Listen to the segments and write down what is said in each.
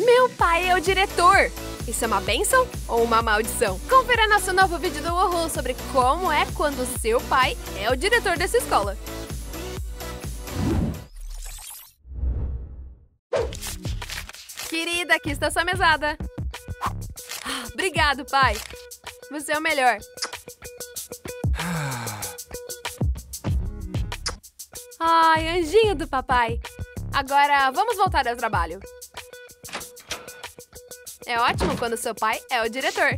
Meu pai é o diretor! Isso é uma bênção ou uma maldição? Confira nosso novo vídeo do Uhul sobre como é quando seu pai é o diretor dessa escola. Querida, aqui está sua mesada. Obrigado, pai. Você é o melhor. Ai, anjinho do papai. Agora, vamos voltar ao trabalho. É ótimo quando seu pai é o diretor.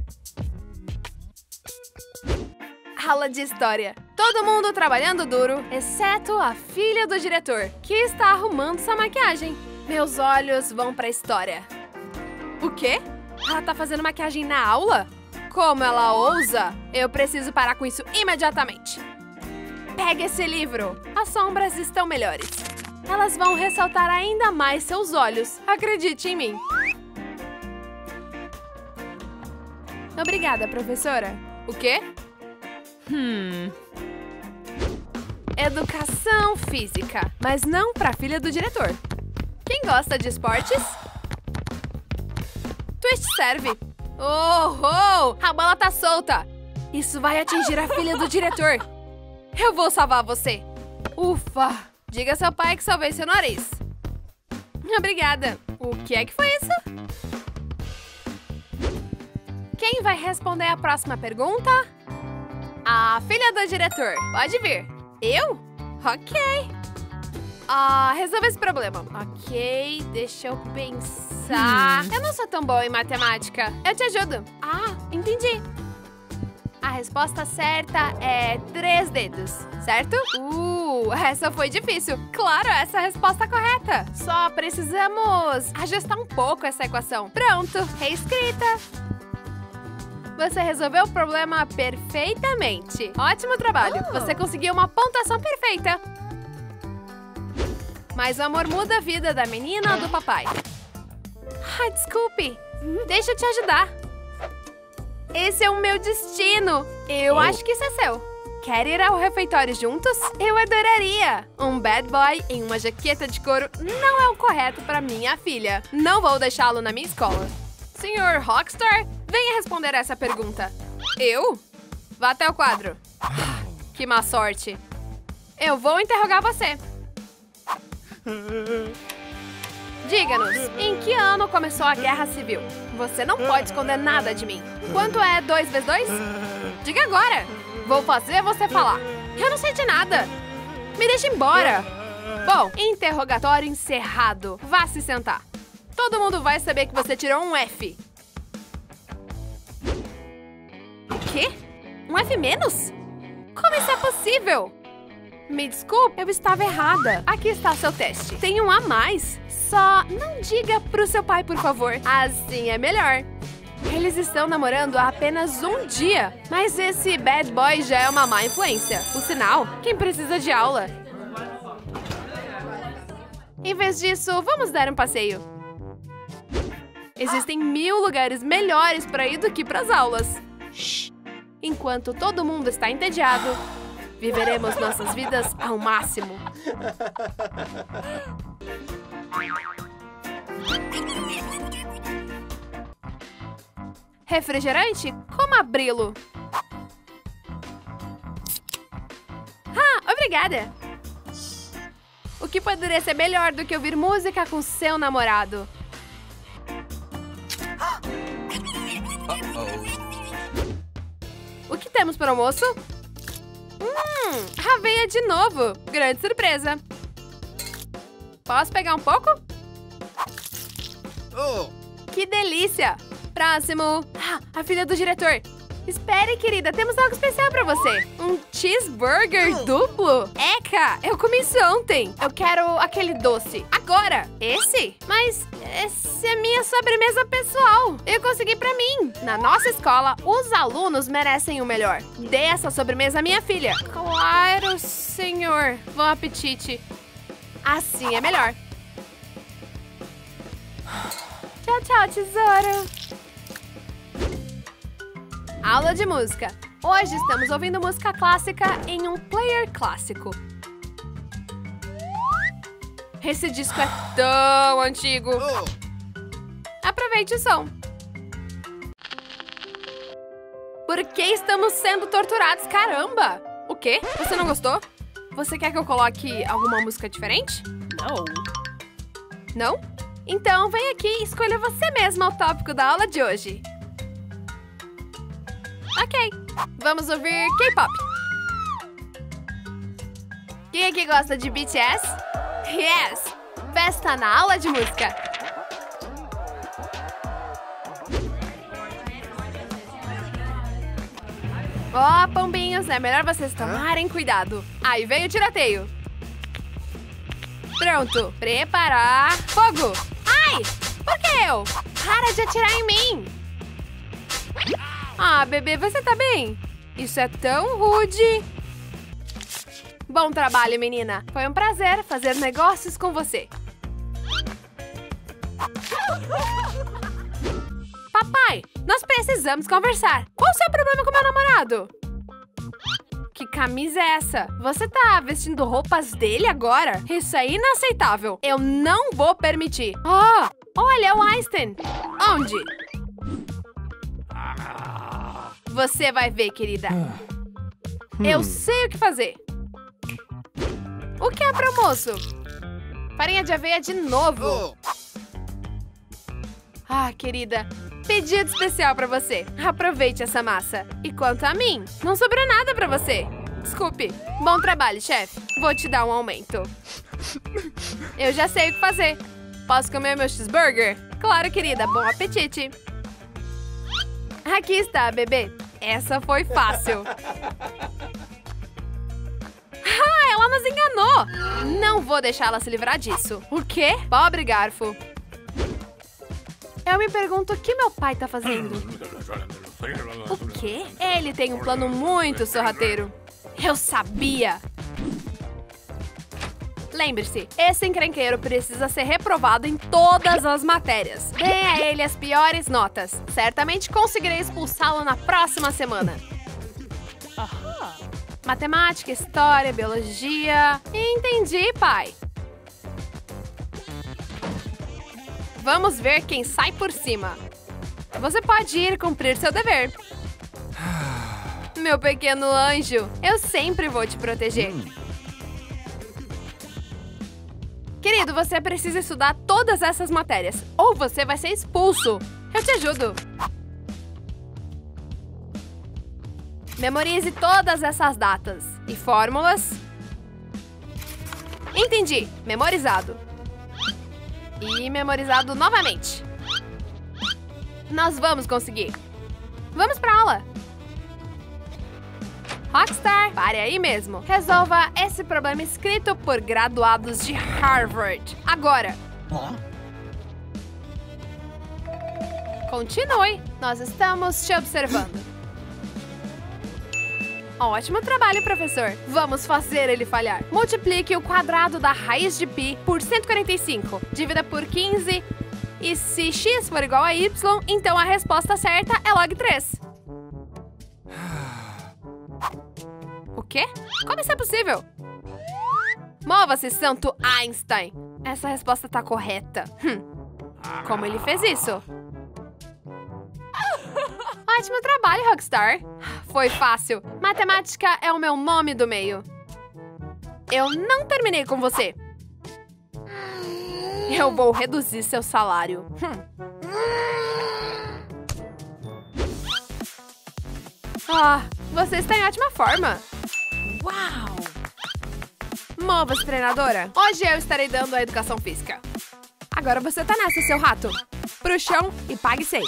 Aula de história. Todo mundo trabalhando duro, exceto a filha do diretor, que está arrumando sua maquiagem. Meus olhos vão pra história. O quê? Ela tá fazendo maquiagem na aula? Como ela ousa? Eu preciso parar com isso imediatamente. Pega esse livro. As sombras estão melhores. Elas vão ressaltar ainda mais seus olhos. Acredite em mim. Obrigada, professora. O quê? Educação física, mas não pra filha do diretor. Quem gosta de esportes? Twist serve. Oh, a bola tá solta. Isso vai atingir a filha do diretor. Eu vou salvar você. Ufa. Diga ao seu pai que salvei seu nariz. Obrigada. O que é que foi isso? Quem vai responder a próxima pergunta? A filha do diretor. Pode vir. Eu? Ok. Resolve esse problema. Ok, deixa eu pensar. Eu não sou tão boa em matemática. Eu te ajudo. Entendi. A resposta certa é 3 dedos, certo? Essa foi difícil. Claro, essa é a resposta correta. Só precisamos ajustar um pouco essa equação. Pronto, reescrita. Você resolveu o problema perfeitamente. Ótimo trabalho. Você conseguiu uma pontuação perfeita. Mas o amor muda a vida da menina ou do papai? Desculpe. Deixa eu te ajudar. Esse é o meu destino. Eu acho que isso é seu. Quer ir ao refeitório juntos? Eu adoraria. Um bad boy em uma jaqueta de couro não é o correto para minha filha. Não vou deixá-lo na minha escola. Senhor Rockstar, venha responder essa pergunta. Eu? Vá até o quadro. Que má sorte. Eu vou interrogar você. Diga-nos, em que ano começou a Guerra Civil? Você não pode esconder nada de mim. Quanto é 2 vezes 2? Diga agora. Vou fazer você falar. Eu não sei de nada. Me deixe embora. Bom, interrogatório encerrado. Vá se sentar. Todo mundo vai saber que você tirou um F. O quê? Um F menos? Como isso é possível? Me desculpe, eu estava errada. Aqui está seu teste. Tem um a mais. Só não diga pro seu pai, por favor. Assim é melhor. Eles estão namorando há apenas um dia. Mas esse bad boy já é uma má influência. Por sinal, quem precisa de aula? Em vez disso, vamos dar um passeio. Existem 1000 lugares melhores para ir do que para as aulas. Enquanto todo mundo está entediado, viveremos nossas vidas ao máximo. Refrigerante? Como abri-lo? Obrigada! O que poderia ser melhor do que ouvir música com seu namorado? O que temos para o almoço? Aveia de novo! Grande surpresa! Posso pegar um pouco? Que delícia! Próximo! A filha do diretor! Espere, querida, temos algo especial pra você! Um cheeseburger duplo? Eca! Eu comi isso ontem! Eu quero aquele doce! Agora! Esse? Mas essa é minha sobremesa pessoal! Eu consegui pra mim! Na nossa escola, os alunos merecem o melhor! Dê essa sobremesa à minha filha! Claro, senhor! Bom apetite! Assim é melhor! Tchau, tchau, tesouro! Aula de música. Hoje estamos ouvindo música clássica em um player clássico. Esse disco é tão antigo. aproveite o som. Por que estamos sendo torturados? Caramba! O quê? Você não gostou? Você quer que eu coloque alguma música diferente? Não. Não? Então vem aqui e escolha você mesma o tópico da aula de hoje. Ok, vamos ouvir K-pop. Quem aqui gosta de BTS? Yes! Festa na aula de música. Ó, pombinhos, é melhor vocês tomarem cuidado. Aí vem o tiroteio. Pronto, preparar, fogo. Ai, por que eu? Para de atirar em mim. Ah, bebê, você tá bem? Isso é tão rude. Bom trabalho, menina. Foi um prazer fazer negócios com você. Papai, nós precisamos conversar. Qual o seu problema com meu namorado? Que camisa é essa? Você tá vestindo roupas dele agora? Isso é inaceitável. Eu não vou permitir. Oh, olha, é o Einstein. Onde? Você vai ver, querida. Eu sei o que fazer. O que é pro almoço? Farinha de aveia de novo. Ah, querida, pedido especial pra você. Aproveite essa massa. E quanto a mim, não sobrou nada pra você. Desculpe. Bom trabalho, chefe. Vou te dar um aumento. Eu já sei o que fazer. Posso comer meu cheeseburger? Claro, querida. Bom apetite. Aqui está, bebê. Essa foi fácil. Ah, ela nos enganou. Não vou deixá-la se livrar disso. O quê? Pobre garfo. Eu me pergunto o que meu pai tá fazendo. O quê? Ele tem um plano muito sorrateiro. Eu sabia! Lembre-se, esse encrenqueiro precisa ser reprovado em todas as matérias. Dê a ele as piores notas. Certamente conseguirei expulsá-lo na próxima semana. Matemática, história, biologia... Entendi, pai. Vamos ver quem sai por cima. Você pode ir cumprir seu dever. Meu pequeno anjo, eu sempre vou te proteger. Querido, você precisa estudar todas essas matérias, ou você vai ser expulso. Eu te ajudo. Memorize todas essas datas e fórmulas. Entendi. Memorizado. E memorizado novamente. Nós vamos conseguir. Vamos pra aula. Rockstar, pare aí mesmo. Resolva esse problema escrito por graduados de Harvard. Agora. Continue. Nós estamos te observando. Ótimo trabalho, professor. Vamos fazer ele falhar. Multiplique o quadrado da raiz de π por 145. Divida por 15. E se x for igual a y, então a resposta certa é log 3. O quê? Como isso é possível? Mova-se, santo Einstein. Essa resposta tá correta. Como ele fez isso? Ótimo trabalho, Rockstar. Foi fácil. Matemática é o meu nome do meio. Eu não terminei com você. Eu vou reduzir seu salário. Ah, você está em ótima forma. Uau! Mova-se, treinadora. Hoje eu estarei dando a educação física. Agora você tá nessa, seu rato. Pro chão e pague 100.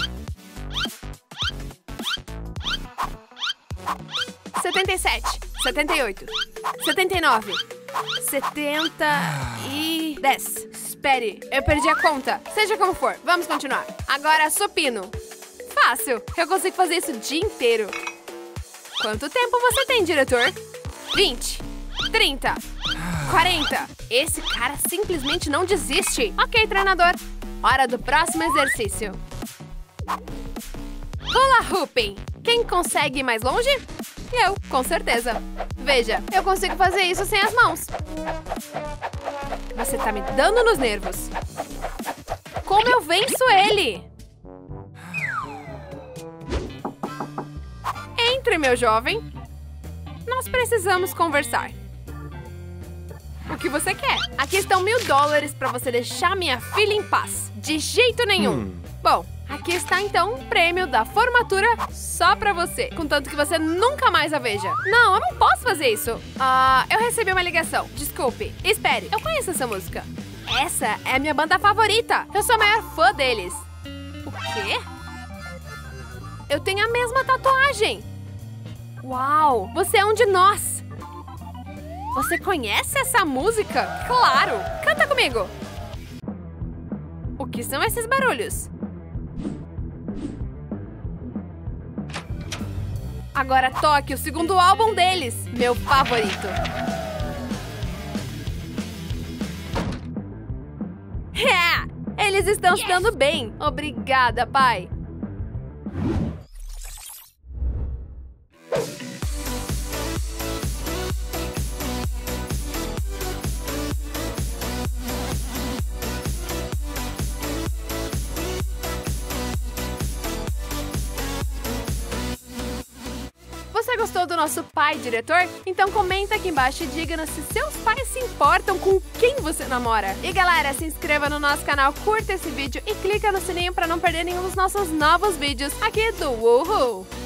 77, 78, 79, 70 e 10. Espere, eu perdi a conta. Seja como for, vamos continuar. Agora, supino. Fácil, eu consigo fazer isso o dia inteiro. Quanto tempo você tem, diretor? 20, 30, 40. Esse cara simplesmente não desiste. Ok, treinador. Hora do próximo exercício. Hula hooping. Quem consegue ir mais longe? Eu, com certeza. Veja, eu consigo fazer isso sem as mãos. Você tá me dando nos nervos. Como eu venço ele? Entre, meu jovem. Nós precisamos conversar. O que você quer? Aqui estão $1000 para você deixar minha filha em paz. De jeito nenhum. Bom, aqui está então um prêmio da formatura só pra você. Contanto que você nunca mais a veja. Não, eu não posso fazer isso. Eu recebi uma ligação. Desculpe. Espere, eu conheço essa música. Essa é a minha banda favorita. Eu sou a maior fã deles. O quê? Eu tenho a mesma tatuagem. Uau, você é um de nós. Você conhece essa música? Claro! Canta comigo! O que são esses barulhos? Agora toque o segundo álbum deles, meu favorito. Eles estão se dando bem. Obrigada, pai. Você gostou do nosso pai diretor? Então comenta aqui embaixo e diga-nos se seus pais se importam com quem você namora. E galera, se inscreva no nosso canal, curta esse vídeo e clica no sininho para não perder nenhum dos nossos novos vídeos aqui do Woohoo!